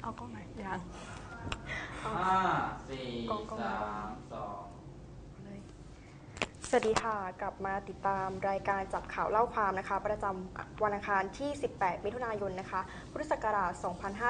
เอากล้องไหนยังห้าสี่สามสองสวัสดีค่ะกลับมาติดตามรายการจับข่าวเล่าความนะคะประจำวันอังคารที่ 18 มิถุนายนนะคะพุทธศักราช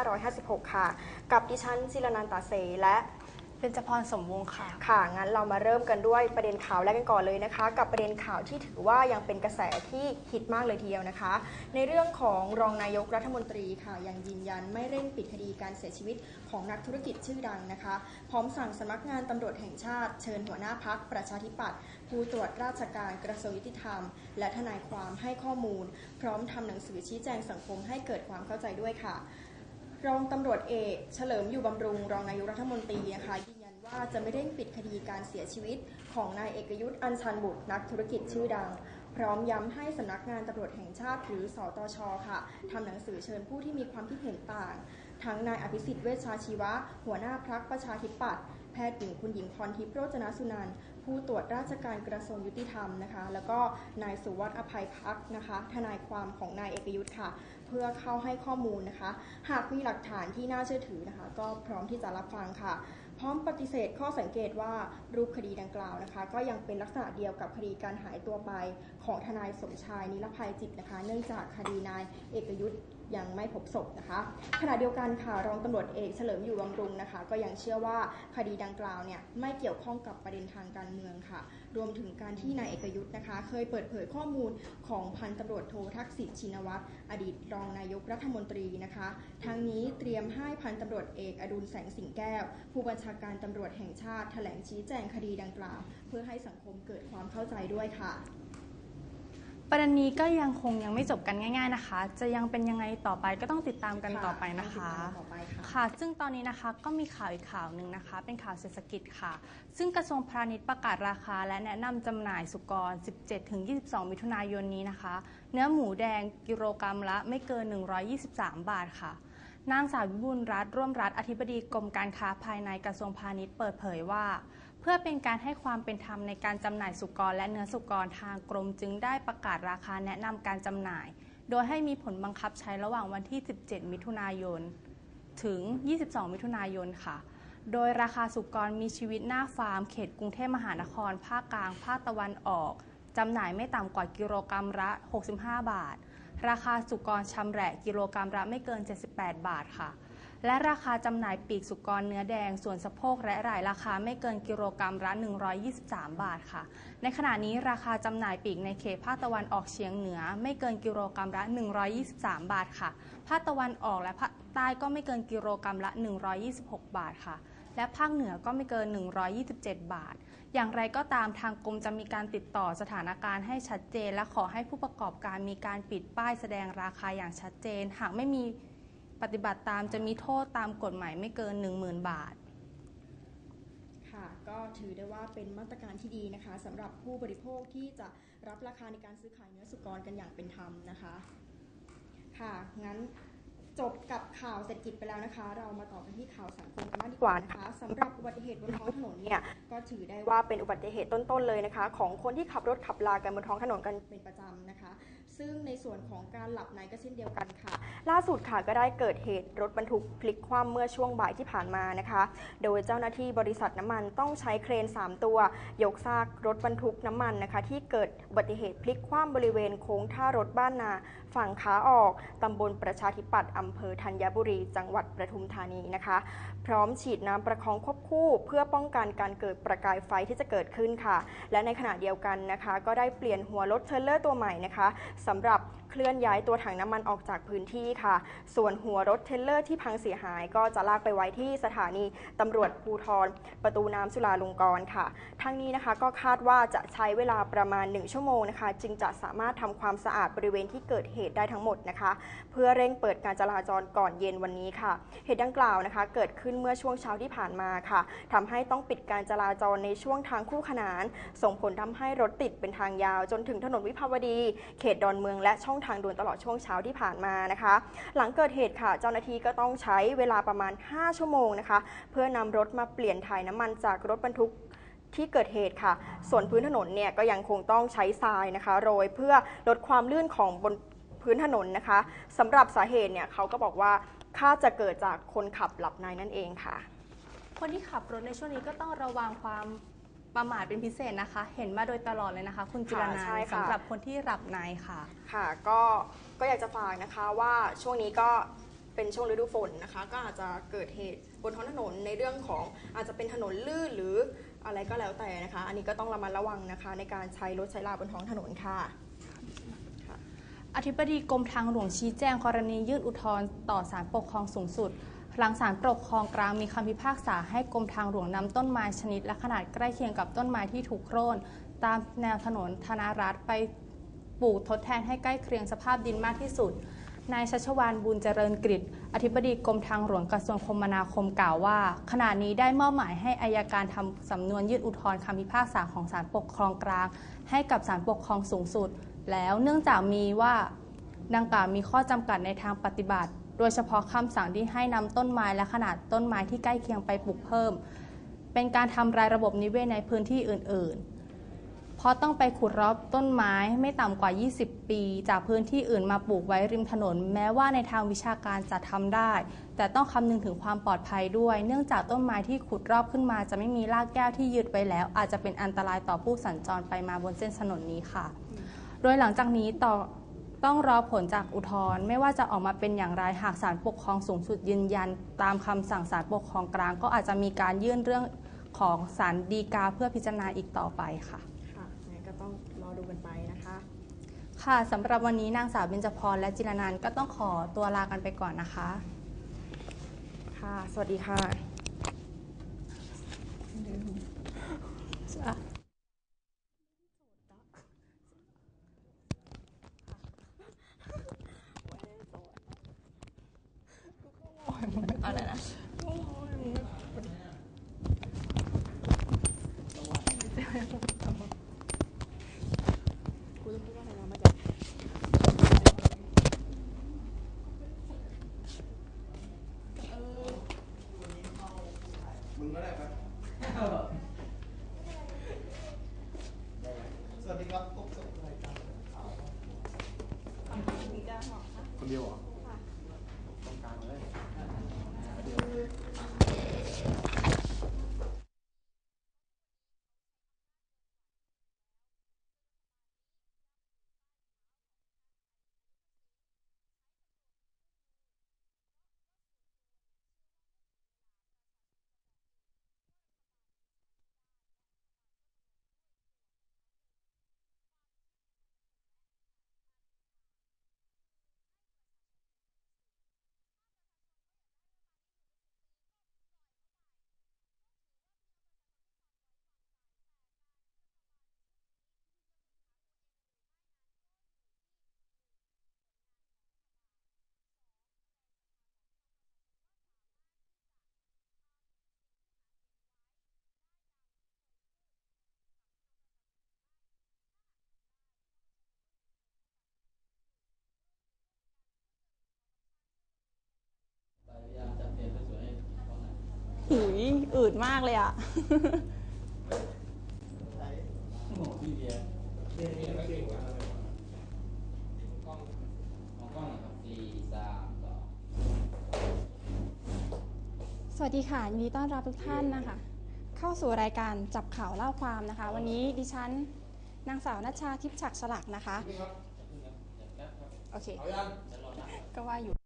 2556 ค่ะกับดิฉันศิรนันท์ ตาเสและเบญจพร สมวงศ์ค่ะค่ะงั้นเรามาเริ่มกันด้วยประเด็นข่าวแรกกันก่อนเลยนะคะกับประเด็นข่าวที่ถือว่ายังเป็นกระแสที่ฮิตมากเลยทีเดียวนะคะในเรื่องของรองนายกรัฐมนตรีค่ะยังยืนยันไม่เร่งปิดคดีการเสียชีวิตของนักธุรกิจชื่อดังนะคะพร้อมสั่งสำนักงานตำรวจแห่งชาติเชิญหัวหน้าพรรคประชาธิปัตย์ผู้ตรวจราชการกระทรวงยุติธรรมและทนายความให้ข้อมูลพร้อมทำหนังสือชี้แจงสังคมให้เกิดความเข้าใจด้วยค่ะรองตำรวจเอกเฉลิมอยู่บำรุงรองนายกรัฐมนตรีนะคะว่าจะไม่เร่งปิดคดีการเสียชีวิตของนายเอกยุทธ์อัญชันบุตรนักธุรกิจชื่อดังพร้อมย้ำให้สำนักงานตำรวจแห่งชาติหรือสตช.ค่ะทำหนังสือเชิญผู้ที่มีความคิดเห็นต่างทั้งนายอภิสิทธิ์เวชชาชีวะหัวหน้าพรรคประชาธิปัตย์แพทย์หญิงคุณหญิงพรทิพย์โรจนสุนันท์ผู้ตรวจราชการกระทรวงยุติธรรมนะคะแล้วก็นายสุวัฒน์อภัยพักนะคะทนายความของนายเอกยุทธ์ค่ะเพื่อเข้าให้ข้อมูลนะคะหากมีหลักฐานที่น่าเชื่อถือนะคะก็พร้อมที่จะรับฟังค่ะพร้อมปฏิเสธข้อสังเกตว่ารูปคดีดังกล่าวนะคะก็ยังเป็นลักษณะเดียวกับคดีการหายตัวไปของทนายสมชายนิรภัยจิตนะคะเนื่องจากคดีนายเอกยุทธ์ยังไม่พบศพนะคะขณะเดียวกันค่ะรองตำรวจเอกเฉลิมอยู่บำรุงนะคะก็ยังเชื่อว่าคดีดังกล่าวเนี่ยไม่เกี่ยวข้องกับประเด็นทางการเมืองค่ะรวมถึงการที่นายเอกยุทธ์นะคะเคยเปิดเผยข้อมูลของพันตำรวจโททักษิณชินวัตรอดีตรองนายกรัฐมนตรีนะคะทั้งนี้เตรียมให้พันตำรวจเอกอดุลแสงสิงแก้วผู้บัญชาการตำรวจแห่งชาติแถลงชี้แจงคดีดังกล่าวเพื่อให้สังคมเกิดความเข้าใจด้วยค่ะประเด็นนี้ก็ยังไม่จบกันง่ายๆนะคะจะยังเป็นยังไงต่อไปก็ต้องติดตามกันต่อไปนะคะค่ะซึ่งตอนนี้นะคะก็มีข่าวอีกข่าวหนึ่งนะคะเป็นข่าวเศรษฐกิจค่ะซึ่งกระทรวงพาณิชย์ประกาศราคาและแนะนำจำหน่ายสุกร 17-22 มิถุนายนนี้นะคะเนื้อหมูแดงกิโลกรัมละไม่เกิน123 บาทค่ะนางสาววิบูลย์รัตน์ร่วมรัฐอธิบดีกรมการค้าภายในกระทรวงพาณิชย์เปิดเผยว่าเพื่อเป็นการให้ความเป็นธรรมในการจำหน่ายสุกรและเนื้อสุกรทางกรมจึงได้ประกาศราคาแนะนำการจำหน่ายโดยให้มีผลบังคับใช้ระหว่างวันที่ 17 มิถุนายนถึง 22 มิถุนายนค่ะโดยราคาสุกรมีชีวิตหน้าฟาร์มเขตกรุงเทพมหานครภาคกลางภาคตะวันออกจำหน่ายไม่ต่ำกว่ากิโลกรัมละ65 บาทราคาสุกรชำแหละกิโลกรัมละไม่เกิน78 บาทค่ะและราคาจำหน่ายปีกสุกรเนื้อแดงส่วนสะโพกและไหล่ราคาไม่เกินกิโลกรัมละ123 บาทค่ะในขณะนี้ราคาจำหน่ายปีกในเขตภาคตะวันออกเฉียงเหนือไม่เกินกิโลกรัมละ123 บาทค่ะภาคตะวันออกและภาคใต้ก็ไม่เกินกิโลกรัมละ126 บาทค่ะและภาคเหนือก็ไม่เกิน127 บาทอย่างไรก็ตามทางกรมจะมีการติดต่อสถานการณ์ให้ชัดเจนและขอให้ผู้ประกอบการมีการปิดป้ายแสดงราคาอย่างชัดเจนหากไม่มีปฏิบัติตามจะมีโทษตามกฎหมายไม่เกิน 10,000 บาทค่ะก็ถือได้ว่าเป็นมาตรการที่ดีนะคะสำหรับผู้บริโภคที่จะรับราคาในการซื้อขายเนื้อสุกรกันอย่างเป็นธรรมนะคะค่ะงั้นจบกับข่าวเศรษฐกิจไปแล้วนะคะเรามาต่อกันที่ข่าวสังคมกันบ้างดีกว่านะคะสำหรับอุบัติเหตุบนท้องถนนเนี่ยก็ถือได้ว่าเป็นอุบัติเหตุต้นๆเลยนะคะของคนที่ขับรถขับลากันบนท้องถนนกันเป็นประจำนะคะซึ่งในส่วนของการหลับในก็เช่นเดียวกันค่ะล่าสุดค่ะก็ได้เกิดเหตุรถบรรทุกพลิกคว่ำเมื่อช่วงบ่ายที่ผ่านมานะคะโดยเจ้าหน้าที่บริษัทน้ำมันต้องใช้เครน3ตัวยกซากรถบรรทุกน้ำมันนะคะที่เกิดอุบัติเหตุพลิกคว่ำบริเวณโค้งท่ารถบ้านนาฝั่งขาออกตำบลประชาธิปัตย์อำเภอธัญบุรีจังหวัดปทุมธานีนะคะพร้อมฉีดน้ำประคองควบคู่เพื่อป้องกันการเกิดประกายไฟที่จะเกิดขึ้นค่ะและในขณะเดียวกันนะคะก็ได้เปลี่ยนหัวรถเทรลเลอร์ตัวใหม่นะคะสำหรับเคลื่อนย้ายตัวถังน้ำมันออกจากพื้นที่ค่ะส่วนหัวรถเทรลเลอร์ที่พังเสียหายก็จะลากไปไว้ที่สถานีตำรวจภูธรประตูน้ำจุฬาลงกรณ์ค่ะทั้งนี้นะคะก็คาดว่าจะใช้เวลาประมาณ1ชั่วโมงนะคะจึงจะสามารถทำความสะอาดบริเวณที่เกิดเหตุได้ทั้งหมดนะคะเพื่อเร่งเปิดการจราจรก่อนเย็นวันนี้ค่ะเหตุดังกล่าวนะคะเกิดขึ้นเมื่อช่วงเช้าที่ผ่านมาค่ะทำให้ต้องปิดการจราจรในช่วงทางคู่ขนานส่งผลทำให้รถติดเป็นทางยาวจนถึงถนนวิภาวดีเขตดอนเมืองและช่องทางด่วนตลอดช่วงเช้าที่ผ่านมานะคะหลังเกิดเหตุค่ะเจ้าหน้าที่ก็ต้องใช้เวลาประมาณ5ชั่วโมงนะคะเพื่อนำรถมาเปลี่ยนถ่ายน้ำมันจากรถบรรทุกที่เกิดเหตุค่ะส่วนพื้นถนนเนี่ยก็ยังคงต้องใช้ทรายนะคะโรยเพื่อลดความลื่นของบน เพื้นถนนนะคะสำหรับสาเหตุเนี่ยเขาก็บอกว่าคาดจะเกิดจากคนขับหลับในนั่นเองค่ะคนที่ขับรถในช่วงนี้ก็ต้องระวังความประมาทเป็นพิเศษนะคะเห็นมาโดยตลอดเลยนะคะคุณจิรนันท์สำหรับคนที่หลับในค่ะค่ะก็อยากจะฝากนะคะว่าช่วงนี้ก็เป็นช่วงฤดูฝนนะคะก็อาจจะเกิดเหตุบนท้องถนนในเรื่องของอาจจะเป็นถนนลื่นหรืออะไรก็แล้วแต่นะคะอันนี้ก็ต้องระมัดระวังนะคะในการใช้รถใช้ลาบนท้องถนนค่ะอธิบดีกรมทางหลวงชี้แจงกรณียื่นอุทธรณ์ต่อศาลปกครองสูงสุดหลังศาลปกครองกลางมีคำพิพากษาให้กรมทางหลวงนำต้นไม้ชนิดและขนาดใกล้เคียงกับต้นไม้ที่ถูกโค่นตามแนวถนนธนารัตน์ไปปลูกทดแทนให้ใกล้เคียงสภาพดินมากที่สุดนายชัชวาลบุญเจริญกฤษอธิบดีกรมทางหลวงกระทรวงคมนาคมกล่าวว่าขณะนี้ได้มอบหมายให้อัยการทำสำนวนยื่นอุทธรณ์คำพิพากษาของศาลปกครองกลางให้กับศาลปกครองสูงสุดแล้วเนื่องจากมีว่าดังกล่าวมีข้อจำกัดในทางปฏิบัติโดยเฉพาะคำสั่งที่ให้นำต้นไม้และขนาดต้นไม้ที่ใกล้เคียงไปปลูกเพิ่มเป็นการทำลายระบบนิเวศในพื้นที่อื่นๆเพราะต้องไปขุดรอบต้นไม้ไม่ต่ำกว่า20ปีจากพื้นที่อื่นมาปลูกไว้ริมถนนแม้ว่าในทางวิชาการจะทำได้แต่ต้องคำนึงถึงความปลอดภัยด้วยเนื่องจากต้นไม้ที่ขุดรอบขึ้นมาจะไม่มีรากแก้วที่ยึดไว้แล้วอาจจะเป็นอันตรายต่อผู้สัญจรไปมาบนเส้นถนนนี้ค่ะโดยหลังจากนี้ต้องรอผลจากอุทธรณ์ไม่ว่าจะออกมาเป็นอย่างไรหากศาลปกครองสูงสุดยืนยันตามคำสั่งศาลปกครองกลางก็อาจจะมีการยื่นเรื่องของศาลฎีกาเพื่อพิจารณาอีกต่อไปค่ะค่ะงั้นก็ต้องรอดูกันไปนะคะค่ะสำหรับวันนี้นางสาวเบญจพรและจิรนันท์ก็ต้องขอตัวลากันไปก่อนนะคะค่ะสวัสดีค่ะอะไรนะกูจะพูดว่าอะไรนะมาจากมึงก็ได้ครับสวัสดีครับพบกับรายการคนเดียวเหรอตรงกลางเลยหุยอืดมากเลยอ่ะสวัสดีค่ะยินดีต้อนรับทุกท่านนะคะเข้าสู่รายการจับข่าวเล่าความนะคะวันนี้ดิฉันนางสาวณัชชาทิพย์ฉักฉลักนะคะโอเคก็ว่าอยู่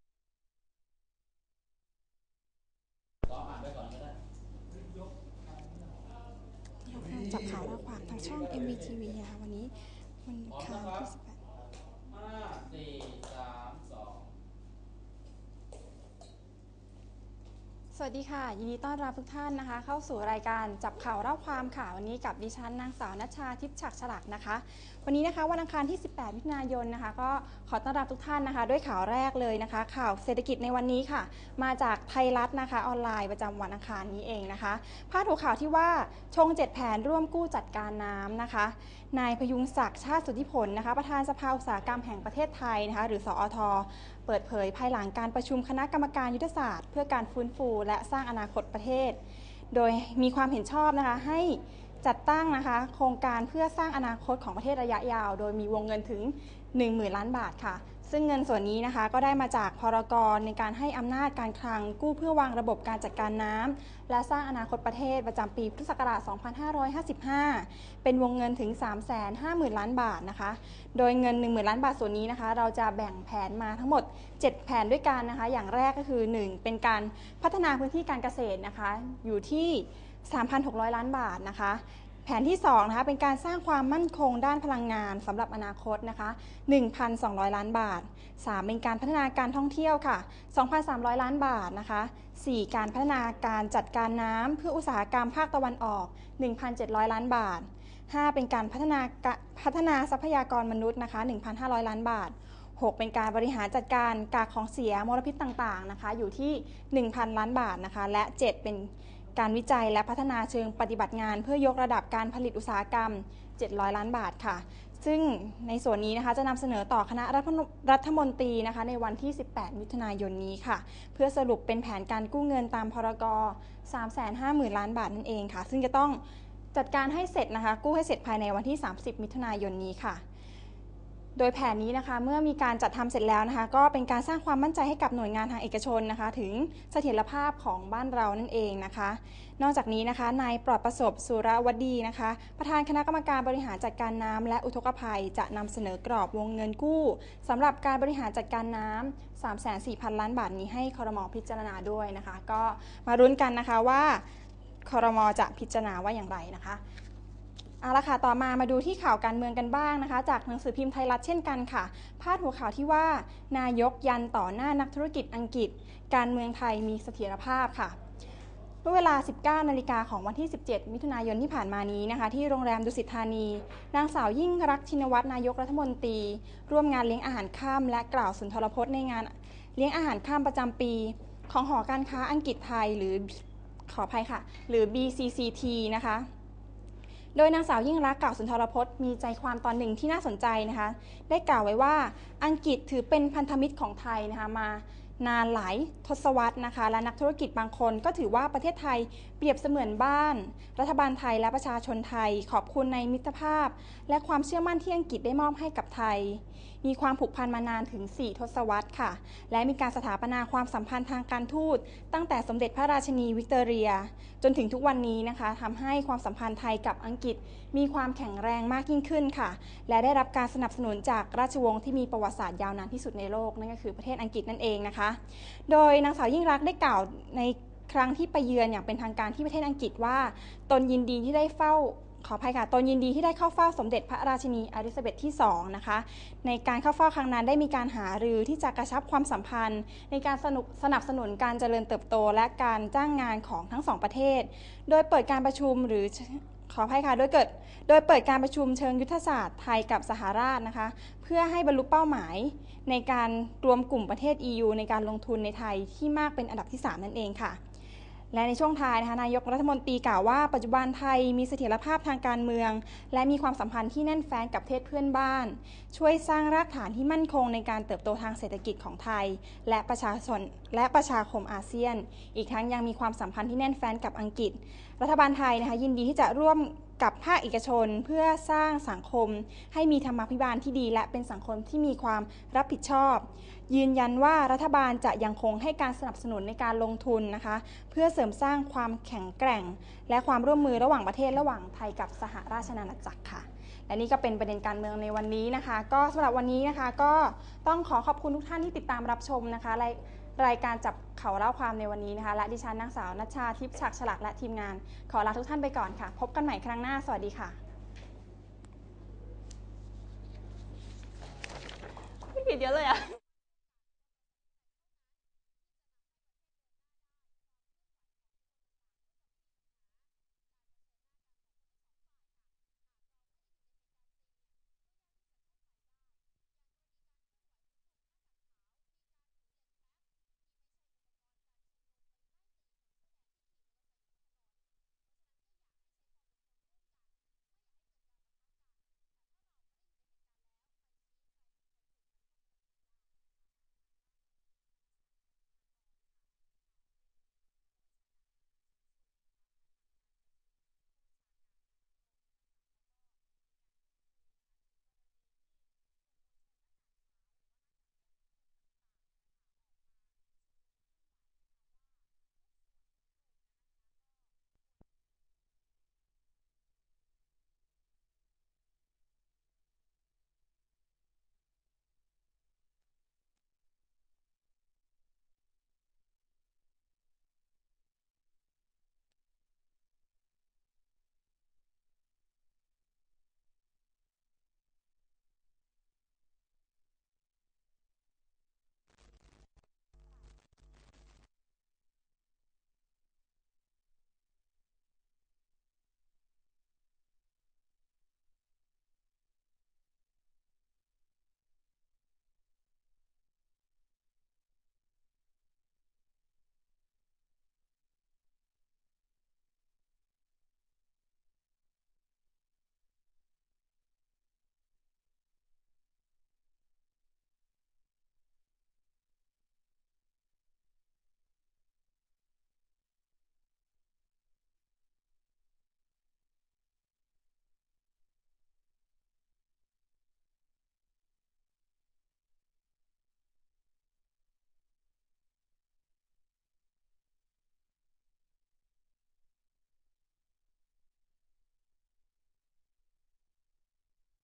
จับข่าวเล่าความทางช่อง MVTV นะคะวันนี้วันอังคารที่18สวัสดีค่ะยินดีต้อนรับทุกท่านนะคะเข้าสู่รายการจับข่าวเล่าความค่ะวันนี้กับดิฉันนางสาวณัชชาทิพย์ฉักฉลักนะคะวันนี้นะคะวันอังคารที่18มิถุนายนนะคะก็ขอต้อนรับทุกท่านนะคะด้วยข่าวแรกเลยนะคะข่าวเศรษฐกิจในวันนี้ค่ะมาจากไทยรัฐนะคะออนไลน์ประจำวันอังคารนี้เองนะคะพาดหัวข่าวที่ว่าชง7แผนร่วมกู้จัดการน้ำนะคะนายพยุงศักดิ์ชาติสุทธิผลนะคะประธานสภาอุตสาหกรรมแห่งประเทศไทยนะคะหรือสอท.เปิดเผยภายหลังการประชุมคณะกรรมการยุทธศาสตร์เพื่อการฟื้นฟูและสร้างอนาคตประเทศโดยมีความเห็นชอบนะคะให้จัดตั้งนะคะโครงการเพื่อสร้างอนาคตของประเทศระยะยาวโดยมีวงเงินถึง 10,000 ล้านบาทค่ะซึ่งเงินส่วนนี้นะคะก็ได้มาจากพรก.ในการให้อำนาจการคลังกู้เพื่อวางระบบการจัดการน้ำและสร้างอนาคตประเทศประจำปีพุทธศักราช 2555 เป็นวงเงินถึง 350,000 ล้านบาทนะคะ โดยเงิน 10,000 ล้านบาทส่วนนี้นะคะเราจะแบ่งแผนมาทั้งหมด 7 แผนด้วยกันนะคะ อย่างแรกก็คือ 1. เป็นการพัฒนาพื้นที่การเกษตรนะคะอยู่ที่ 3,600 ล้านบาทนะคะแผนที่2นะคะเป็นการสร้างความมั่นคงด้านพลังงานสำหรับอนาคตนะคะ 1,200 ล้านบาท 3. เป็นการพัฒนาการท่องเที่ยวค่ะ 2,300 ล้านบาทนะคะ 4. การพัฒนาการจัดการน้ำเพื่ออุตสาหกรรมภาคตะวันออก 1,700 ล้านบาท 5. เป็นการพัฒนาทรัพยากรมนุษย์นะคะ 1,500 ล้านบาท 6. เป็นการบริหารจัดการกากของเสียมลพิษต่างๆนะคะอยู่ที่ 1,000 ล้านบาทนะคะและ 7. เป็นการวิจัยและพัฒนาเชิงปฏิบัติงานเพื่อยกระดับการผลิตอุตสาหกรรม 700 ล้านบาทค่ะซึ่งในส่วนนี้นะคะจะนำเสนอต่อคณะรัฐมนตรีนะคะในวันที่ 18 มิถุนายนนี้ค่ะเพื่อสรุปเป็นแผนการกู้เงินตามพรก. 350,000 ล้านบาทนั่นเองค่ะซึ่งจะต้องจัดการให้เสร็จนะคะกู้ให้เสร็จภายในวันที่ 30 มิถุนายนนี้ค่ะโดยแผนนี้นะคะเมื่อมีการจัดทำเสร็จแล้วนะคะก็เป็นการสร้างความมั่นใจให้กับหน่วยงานทางเอกชนนะคะถึงเสถียรภาพของบ้านเรานั่นเองนะคะนอกจากนี้นะคะนายปลอดประสบสุรวดีนะคะประธานคณะกรรมการบริหารจัดการน้ำและอุทกภัยจะนำเสนอกรอบวงเงินกู้สำหรับการบริหารจัดการน้ำ 340,000 ล้านบาทนี้ให้ครม.พิจารณาด้วยนะคะก็มาลุ้นกันนะคะว่าครม.จะพิจารณาว่าอย่างไรนะคะเอาละค่ะต่อมาดูที่ข่าวการเมืองกันบ้างนะคะจากหนังสือพิมพ์ไทยรัฐเช่นกันค่ะพาดหัวข่าวที่ว่านายกยันต่อหน้านักธุรกิจอังกฤษการเมืองไทยมีเสถียรภาพค่ะเมื่อเวลา 19 นาฬิกาของวันที่ 17 มิถุนายนที่ผ่านมานี้นะคะที่โรงแรมดุสิตธานีนางสาวยิ่งรักษณ์ชินวัตรนายกรัฐมนตรีร่วมงานเลี้ยงอาหารค่ำและกล่าวสุนทรพจน์ในงานเลี้ยงอาหารค่ำประจำปีของหอการค้าอังกฤษไทยหรือขออภัยค่ะหรือ BCCT นะคะโดยนางสาวยิ่งรักษณ์กล่าวสุนทรพจน์มีใจความตอนหนึ่งที่น่าสนใจนะคะได้กล่าวไว้ว่าอังกฤษถือเป็นพันธมิตรของไทยนะคะมานานหลายทศวรรษนะคะและนักธุรกิจบางคนก็ถือว่าประเทศไทยเปรียบเสมือนบ้านรัฐบาลไทยและประชาชนไทยขอบคุณในมิตรภาพและความเชื่อมั่นที่อังกฤษได้มอบให้กับไทยมีความผูกพันมานานถึง 4 ทศวรรษค่ะและมีการสถาปนาความสัมพันธ์ทางการทูตตั้งแต่สมเด็จพระราชินีวิกตอเรียจนถึงทุกวันนี้นะคะทำให้ความสัมพันธ์ไทยกับอังกฤษมีความแข็งแรงมากยิ่งขึ้นค่ะและได้รับการสนับสนุนจากราชวงศ์ที่มีประวัติศาสตร์ยาวนานที่สุดในโลกนั่นก็คือประเทศอังกฤษนั่นเองนะคะโดยนางสาวยิ่งรักษณ์ได้กล่าวในครั้งที่ไปเยือนอย่างเป็นทางการที่ประเทศอังกฤษว่าตนยินดีที่ได้เข้าเฝ้าสมเด็จพระราชินีอลิซาเบธที่2นะคะในการเข้าเฝ้าครั้งนั้นได้มีการหารือที่จะกระชับความสัมพันธ์ในการสนับสนุนการเจริญเติบโตและการจ้างงานของทั้งสองประเทศโดยเปิดการประชุมโดยเปิดการประชุมเชิงยุทธศาสตร์ไทยกับสหราชนะคะเพื่อให้บรรลุเป้าหมายในการรวมกลุ่มประเทศ EU ในการลงทุนในไทยที่มากเป็นอันดับที่3นั่นเองค่ะและในช่วงท้ายนะคะนายกรัฐมนตรีกล่าวว่าปัจจุบันไทยมีเสถียรภาพทางการเมืองและมีความสัมพันธ์ที่แน่นแฟ้นกับประเทศเพื่อนบ้านช่วยสร้างรากฐานที่มั่นคงในการเติบโตทางเศรษฐกิจของไทยและประชาคมอาเซียนอีกทั้งยังมีความสัมพันธ์ที่แน่นแฟ้นกับอังกฤษรัฐบาลไทยนะคะยินดีที่จะร่วมกับภาคเอกชนเพื่อสร้างสังคมให้มีธรรมาภิบาลที่ดีและเป็นสังคมที่มีความรับผิดชอบยืนยันว่ารัฐบาลจะยังคงให้การสนับสนุนในการลงทุนนะคะเพื่อเสริมสร้างความแข็งแกร่งและความร่วมมือระหว่างประเทศระหว่างไทยกับสหราชอาณาจักรค่ะและนี่ก็เป็นประเด็นการเมืองในวันนี้นะคะก็สำหรับวันนี้นะคะก็ต้องขอบคุณทุกท่านที่ติดตามรับชมนะคะรายการจับเข่าเล่าความในวันนี้นะคะและดิฉันนางสาวณัชชาทิพย์ฉักฉลากและทีมงานขอลาทุกท่านไปก่อนค่ะพบกันใหม่ครั้งหน้าสวัสดีค่ะไม่ผิดเยอะเลยอะ